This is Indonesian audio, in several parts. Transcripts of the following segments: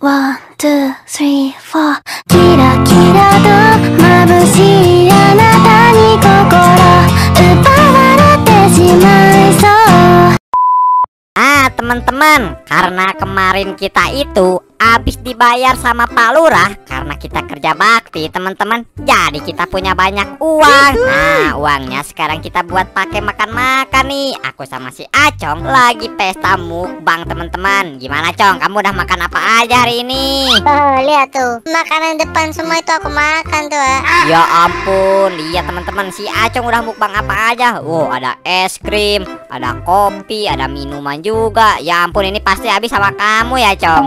One, two, three, four キラキラと眩しいあなたに心奪われてしまいそう。 teman-teman, karena kemarin kita itu habis dibayar sama Pak Lurah karena kita kerja bakti, teman-teman. Jadi kita punya banyak uang. Nah, uangnya sekarang kita buat pakai makan-makan nih. Aku sama si Acong lagi pesta mukbang, teman-teman. Gimana, Cong? Kamu udah makan apa aja hari ini? Oh, lihat tuh, makanan depan semua itu aku makan tuh. Ya ampun, lihat teman-teman, si Acong udah mukbang apa aja. Wow, ada es krim, ada kopi, ada minuman juga. Ya ampun, ini pasti habis sama kamu ya, Cong.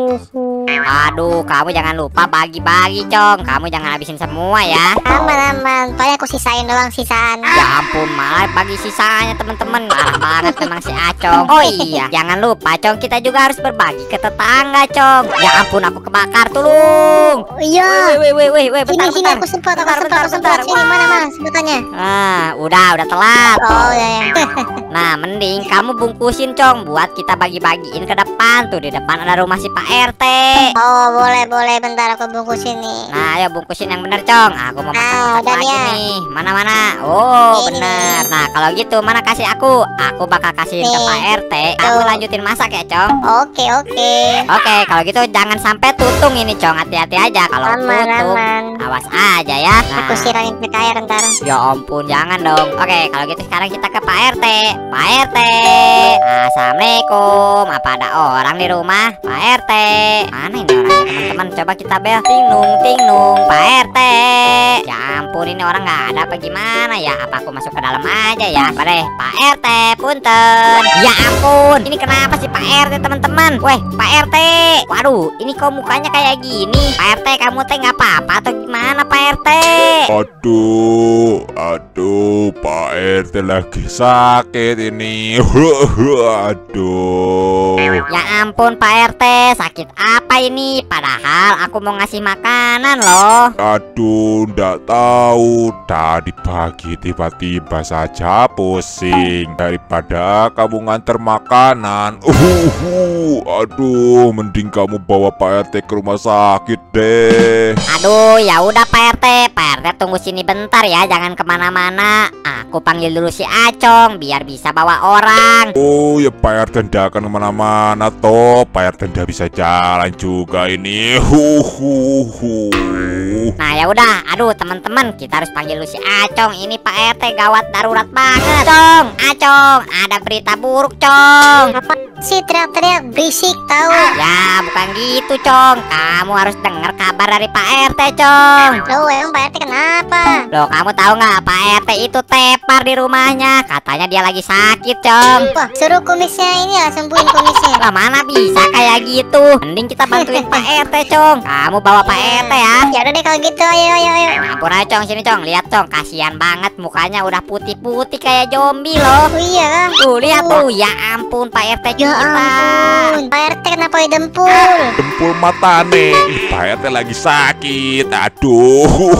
Aduh, kamu jangan lupa bagi-bagi, Cong. Kamu jangan habisin semua ya. Aman-aman, pokoknya aku sisain doang sisaan. Ya ampun, malah bagi sisanya, teman-teman. Marah banget memang si Acong. Oh iya, jangan lupa, Cong, kita juga harus berbagi ke tetangga, Cong. Ya ampun, aku kebakar, tolong. Iya. Wih, bentar, Sini aku semprot. Sini mana mas sebutannya? Ah, udah telat. Oh ya. Nah, mending kamu bungkusin, Cong, buat kita bagi-bagiin ke depan. Tuh, di depan ada rumah si Pak RT. Oh, boleh, bentar aku bungkusin nih. Nah, ayo bungkusin yang bener, Cong. Aku mau makan satu lagi ya. nih. Mana? Oh, Ini. bener. Nah, kalau gitu mana kasih aku? Aku bakal kasihin ke Nih. Pak RT. Kamu lanjutin masak ya, Cong. Oke. Oke, kalau gitu jangan sampai tutung ini, Cong. Hati-hati aja kalau tutung. Aman. Awas aja ya. Aku Nah, siramin ke air ntar. ya ampun, jangan dong. Oke, kalau gitu sekarang kita ke Pak RT. Pak RT, assalamualaikum. Apa ada orang di rumah? Pak RT, mana ini orangnya, teman-teman? Coba kita bel. Ting nung, Pak RT. Ya ampun, ini orang nggak ada apa gimana ya? Apa aku masuk ke dalam aja ya? Boleh, Pak RT, punten. Ya ampun, ini kenapa sih Pak RT, teman-teman? Weh, Pak RT. Waduh, ini kok mukanya kayak gini? Pak RT, kamu teh nggak apa-apa atau gimana, Pak RT? Aduh, Pak RT lagi sakit ini. Aduh. Ya ampun, Pak RT, sakit apa ini? Padahal aku mau ngasih makanan loh. Aduh, ndak tahu. Tadi pagi tiba-tiba saja pusing. Daripada kamu nganter makanan. Aduh, mending kamu bawa Pak RT ke rumah sakit deh. Aduh, ya udah Pak RT. Pak RT tunggu sini bentar ya, jangan kemana-mana. Aku panggil dulu si Acong biar bisa bawa orang. Oh ya, Pak RT ndak akan kemana-mana toh. Pak RT ndak bisa jalan juga ini. Nah ya udah, aduh teman-teman, kita harus panggil dulu si Acong. Ini Pak RT gawat darurat banget. Acong, ada berita buruk, Cong. Apa sih teriak-teriak berisik tahu? Ya bukan gitu, Cong. Kamu harus dengar kabar dari Pak RT, Cong. Loh, emang Pak RT kenapa? Loh, kamu tahu nggak Pak RT itu tepar di rumahnya. Katanya dia lagi sakit, Cong. Wah, suruh kumisnya ini ya, sembuhin kumisnya. Lah mana bisa kayak gitu. Mending kita bantuin Pak RT, Cong. Kamu bawa Pak RT ya. Ya udah deh kalau gitu, ayo. Ampun aja, Cong, sini, Cong. Lihat, Cong, kasihan banget mukanya udah putih-putih kayak zombie loh. Oh iya kan? Tuh, lihat tuh. Ya ampun, Pak RT Ya kita. ampun, Pak RT kenapa dempul? Dempul mata nih. Pak RT lagi sakit. Aduh.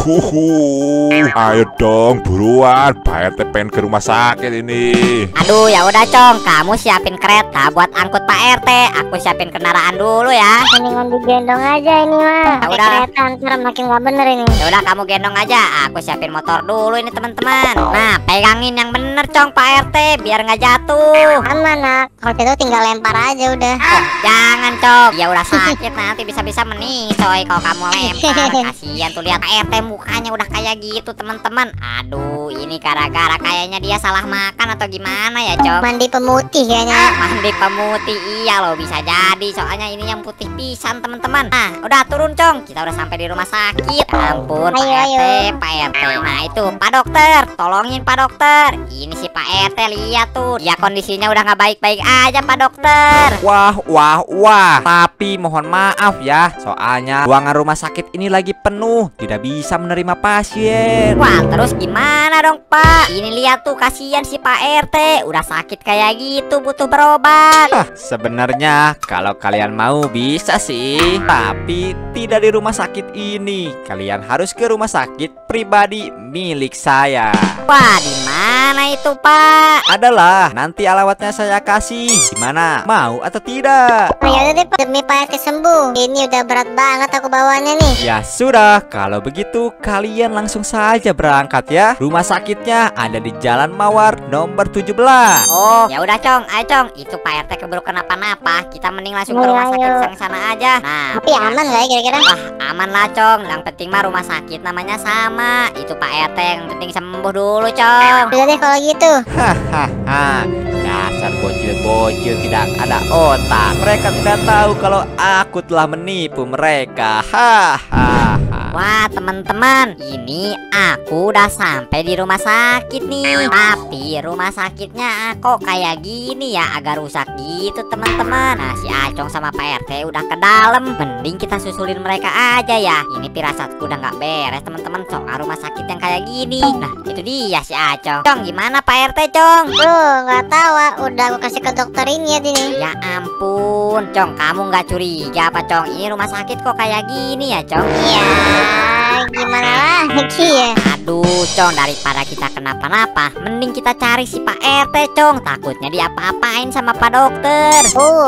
Ayo dong, buruan. Pak RT pengen ke rumah sakit ini. Aduh, ya udah, Cong. Kamu siapin kereta buat angkut Pak RT. Aku siapin kendaraan dulu ya. Mendingan digendong aja ini mah. Pakai udah. kereta ntar makin nggak bener ini. Ya udah, kamu gendong aja. Aku siapin motor dulu ini, teman-teman. Nah, pegangin yang bener, Cong, Pak RT, biar nggak jatuh. Aman nak, kalau gitu tinggal lempar aja udah. Jangan, Cong. Ya udah sakit nanti bisa-bisa meningsoy kalau kamu lempar. Kasihan tuh, lihat Pak RT mukanya udah kayak gitu, teman-teman. Aduh, ini gara-gara kayaknya dia salah makan atau gimana ya, Cong? Mandi pemutih kayaknya. Mandi pemutih, iya loh, bisa jadi. Soalnya ini yang putih pisan, teman-teman. Nah, udah turun, Cong. Kita udah sampai di rumah sakit. Ampun, Pak RT, Pak RT. Nah itu Pak Dokter, tolongin Pak Dokter. Ini si Pak RT, lihat tuh, dia kondisinya udah nggak baik-baik aja, Pak Dokter. Wah. Tapi mohon maaf ya, soalnya ruangan rumah sakit ini lagi penuh, tidak bisa menerima pasien. Wah, terus gimana dong, Pak? Ini lihat tuh, kasihan si Pak RT, udah sakit kayak gitu, butuh berobat. Sebenarnya kalau kalian mau bisa sih, tapi tidak di rumah sakit ini. Kalian harus ke rumah sakit pribadi milik saya. Wah, di mana itu, Pak? Adalah nanti alamatnya saya kasih. Gimana? Mau atau tidak? Oh, ya udah deh Pak, demi Pak pasti sembuh. Ini udah berat banget aku bawanya nih. Ya sudah, kalau begitu kalian langsung saja berangkat ya. Rumah sakitnya ada di Jalan Mawar nomor 17. Oh, ya udah Cong, ayo Cong. Itu Pak RT keburu kenapa-napa. Kita mending langsung ke Ayo, rumah sakit ayo. sang sana aja. Nah, Tapi aman nggak ya kira-kira? wah, aman lah Cong. Yang penting mah rumah sakit namanya sama. Itu Pak RT yang penting sembuh dulu Cong. Udah deh kalau gitu. Hahaha, dasar bocil-bocil tidak ada otak. Mereka tidak tahu kalau aku telah menipu mereka. Hahaha. Wah teman-teman, ini aku udah sampai di rumah sakit nih. Tapi rumah sakitnya kok kayak gini ya, agak rusak gitu teman-teman. Nah si Acong sama Pak RT udah ke dalam. Mending kita susulin mereka aja ya. Ini firasatku udah nggak beres teman-teman, soal rumah sakit yang kayak gini. Nah itu dia si Acong. Cong gimana Pak RT Cong? Nggak tahu. Udah aku kasih ke dokter ini ya ini. Ya ampun Cong, kamu nggak curiga apa Cong? Ini rumah sakit kok kayak gini ya Cong? Ya gimana lagi ya? Aduh Cong, daripada kita kenapa-napa mending kita cari si Pak RT Cong. Takutnya diapa-apain sama Pak dokter.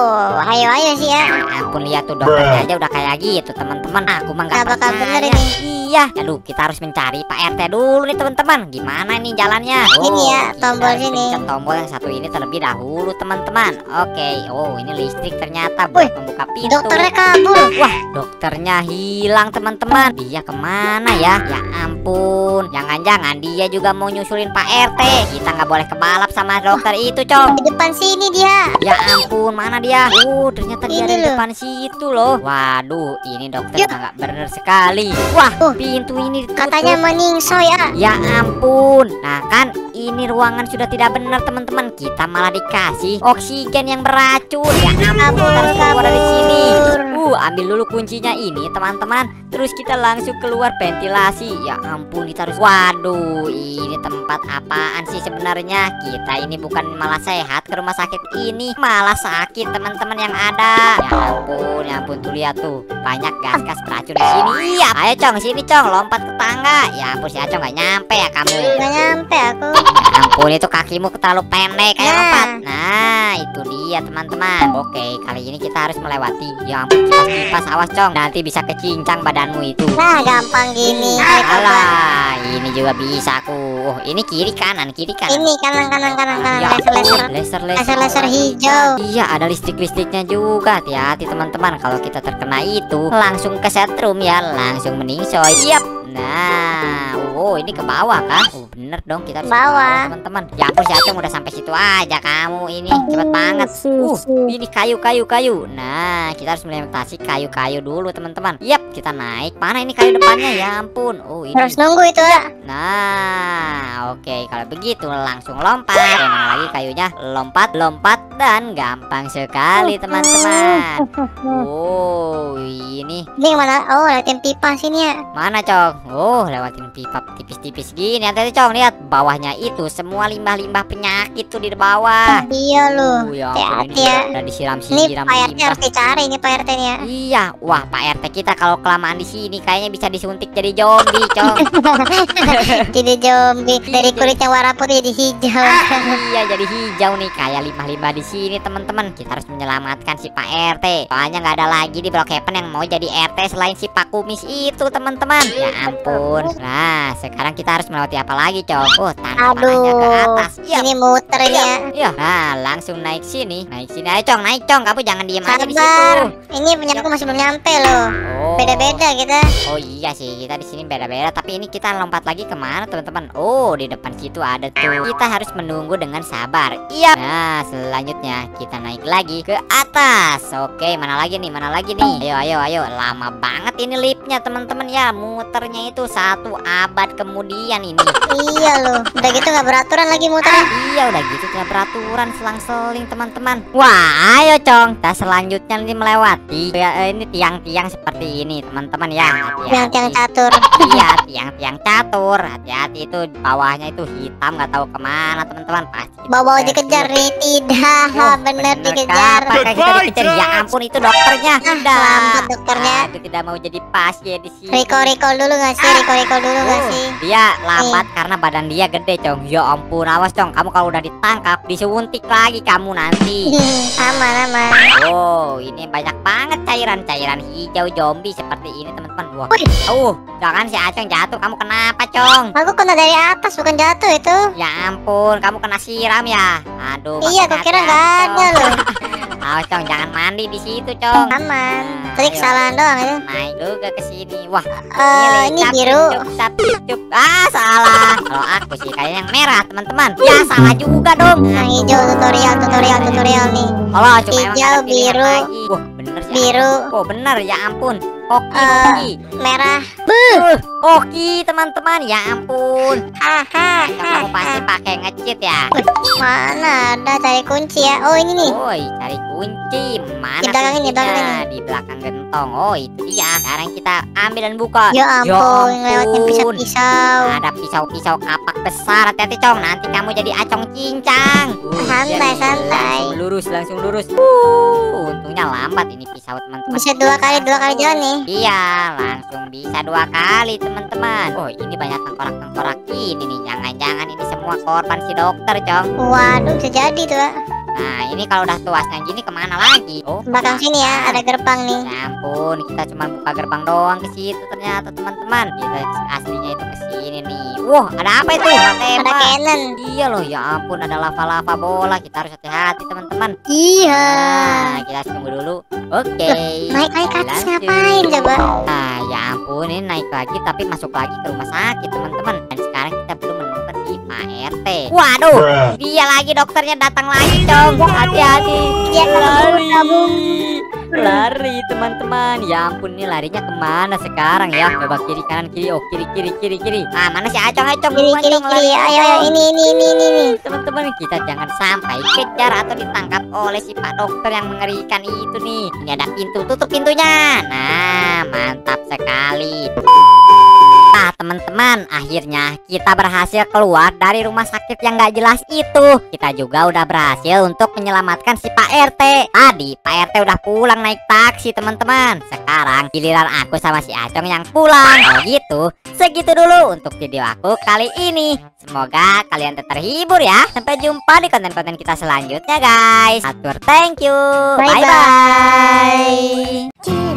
Ayo sih ya. Ya ampun, lihat tuh dokternya aja udah kayak gitu teman-teman. Aku mah nggak Nggak bakal percaya. bener ini. Iya, aduh kita harus mencari Pak RT dulu nih teman-teman. Gimana nih jalannya? Ini ya, kita tombol harus sini. pencet tombol yang satu ini terlebih dahulu teman-teman. Oke, oh ini listrik ternyata buat membuka pintu. Dokternya kabur. Wah, dokternya hilang teman-teman. Dia kemana ya? Ya ampun, jangan-jangan dia juga mau nyusulin Pak RT. Kita nggak boleh kebalap sama dokter itu, Cong. Di depan sini dia. Ya ampun, mana dia? Ternyata dia Ini ada di loh. depan situ loh. Waduh, ini dokter Yuk. nggak bener sekali. Wah, pintu ini ditutup. Katanya meningso ya. Ya ampun. Nah kan ini ruangan sudah tidak benar teman-teman. Kita malah dikasih oksigen yang beracun. Ya ampun, kita harus keluar dari sini. Ambil dulu kuncinya ini teman-teman. Terus kita langsung keluar ventilasi. Ya ampun, kita harus. Waduh, ini tempat apaan sih sebenarnya? Kita ini bukan malah sehat ke rumah sakit ini, malah sakit teman-teman yang ada. Ya ampun tuh lihat tuh. Banyak gas-gas beracun di sini. Iya, ayo Cong, sini Cong, lompat ke tangga. Ya ampun si Acong nggak nyampe ya kamu. Nggak nyampe aku. Ya ampun, itu kakimu terlalu pendek kayak Nah. lompat. Nah, itu dia teman-teman. Oke, kali ini kita harus melewati. Ya ampun, kipas-kipas, awas Cong, nanti bisa kecincang badanmu itu. Nah gampang gini. Ayo coba. Alah, ini juga bisa aku. Ini kiri kanan, kiri kanan. Ini kanan. Ya Laser. ampun, Laser hijau. Iya, ada listrik-listriknya juga. Hati-hati teman-teman, kalau kita terkena itu langsung ke setrum ya, langsung meningsoy. Yap. Nah, ini ke bawah kah? Bener dong, kita harus ke Bawah. teman-teman. Ya ampun, si Acong udah sampai situ aja kamu ini. Cepet banget. Ini kayu. Nah, kita harus melintasi kayu-kayu dulu teman-teman. Yap, kita naik. Mana ini kayu depannya? Ya ampun. Ini. Harus nunggu itu ya. Nah, oke, kalau begitu langsung lompat. Mana lagi kayunya? Lompat dan gampang sekali teman-teman. Ini Ini yang mana? Lewatin pipa sini ya. mana Cong? Lewatin pipa tipis-tipis gini. Hati-hati Cong, lihat bawahnya itu semua limbah-limbah penyakit tuh di bawah. Iya loh. Ya ampun, Hati-hati ya. udah disiram Ini Pak RT limbah. harus dicari ini Pak RT nih ya. Iya, wah Pak RT kita kalau kelamaan di sini kayaknya bisa disuntik jadi zombie, Cong. Jadi zombie dari kulitnya warna putih jadi hijau. Iya, jadi hijau nih kayak limbah-limbah di sini teman-teman. Kita harus menyelamatkan si Pak RT. Soalnya nggak ada lagi di Brookhaven yang mau jadi RT selain si Pak Kumis itu teman-teman. Ya ampun. Nah, sekarang kita harus melewati apa lagi, Cong? Tanda panahnya ke atas. Iya. Ini muter ini ya. Iya. Nah, langsung naik sini. Ayo Cong, naik Cong. Kamu jangan diem aja di situ. Sabar. Ini punya aku masih belum nyampe loh. Oh. Beda-beda kita. Oh iya sih, kita di sini beda-beda. Tapi ini kita lompat lagi kemana teman-teman? Di depan situ ada tuh. Kita harus menunggu dengan sabar. Iya. Nah, selanjutnya kita naik lagi ke atas. Oke, mana lagi nih? Ayo. Lama banget ini liftnya teman-teman ya. Muternya itu 1 abad kemudian ini. Iya loh. Udah gitu nggak beraturan lagi muternya. Iya udah gitu tidak beraturan selang-seling teman-teman. Wah ayo Cong, kita selanjutnya nanti melewati ini tiang-tiang seperti ini teman-teman ya. Yang tiang catur. Iya tiang-tiang catur. Hati-hati itu bawahnya itu hitam nggak tahu kemana teman-teman pasti. Bawa dikejar nih. Tidak. Bener dikejar. Pakai kita dikejar. Ya ampun itu dokternya. Selamat dokternya. aku tidak mau jadi pasien di sini. Recall dulu nggak sih? Recall dulu nggak sih? Dia lambat karena badan dia gede, Cong. Ya ampun, awas, Cong. Kamu kalau udah ditangkap, disuntik lagi kamu nanti. Aman. Oh, ini banyak banget cairan-cairan hijau zombie seperti ini, teman-teman. Wah. Jangan si Acong jatuh. Kamu kenapa, Cong? Aku kena dari atas, bukan jatuh itu. Ya ampun, kamu kena siram ya. Aduh. Iya, aku kira nggak ada loh. Awas, Cong, jangan mandi di situ, Cong. Aman. Nah, Tadi ayo. kesalahan doang itu. Naik juga ke sini. Wah, Ini biru. Cup. Ah, salah. Kalau aku sih kayak yang merah, teman-teman. Ya, salah juga dong. Yang hijau tutorial nih. Kalau cuma emang Hijau, ada pilihan biru. lagi. Wah, bener sih. Biru. Oh, bener, ya ampun. Oki. Merah. Oki, teman-teman. Ya ampun. Haha. Kamu pasti pakai nge-cheat ya. Mana ada cari kunci ya? Oh ini nih. Woi, cari kunci. Mana Di belakang ini, kuncinya? belakang ini. Di belakang gentong. Oh, itu dia. Sekarang kita ambil dan buka. Ya ampun, lewatnya ampun. pisau-pisau. Ada pisau-pisau kapak besar. Hati-hati, Cong. Nanti kamu jadi acong cincang. Santai, jadi santai. Langsung lurus. Untungnya lambat ini pisau, teman-teman. Bisa dua kali jalan nih. Iya, langsung bisa 2 kali, teman-teman. Oh, ini banyak tengkorak-tengkorak ini nih. Jangan-jangan ini semua korban si dokter, Cong. Waduh, bisa jadi tuh. Pak. Nah, ini kalau udah tuasnya gini kemana lagi? Oh, Belakang sini ya, ada gerbang nih. ya ampun, kita cuma buka gerbang doang ke situ ternyata, teman-teman. Kita aslinya itu ke sini nih. Wah, ada apa itu? Ada Tembak. cannon. Iya loh, ya ampun, ada lava-lava bola. Kita harus hati-hati, teman-teman. Iya. Nah, kita harus tunggu dulu. Oke. Naik ke atas Lanjut. ngapain coba? Nah, ya ampun, ini naik lagi tapi masuk lagi ke rumah sakit, teman-teman. Dan sekarang kita belum menemukan si Pak RT. Waduh, dia lagi, dokternya datang lagi, Cong. Hati-hati. Dia kabur. Lari, teman-teman. Ya ampun, ini larinya kemana sekarang ya? Coba kiri kanan kiri. Oh, kiri. Ah, mana si Acong? Kiri, Buruan, Cong, lari. ayo, ini. Teman-teman, kita jangan sampai kejar atau ditangkap oleh si Pak Dokter yang mengerikan itu nih. Ini ada pintu, tutup pintunya. Nah, mantap sekali. Nah, teman-teman, akhirnya kita berhasil keluar dari rumah sakit yang gak jelas itu. Kita juga udah berhasil untuk menyelamatkan si Pak RT. Tadi Pak RT udah pulang naik taksi, teman-teman. Sekarang giliran aku sama si Acong yang pulang. Kalau gitu, segitu dulu untuk video aku kali ini. Semoga kalian terhibur ya. Sampai jumpa di konten-konten kita selanjutnya, guys. Atur, thank you. Bye-bye. Bye-bye.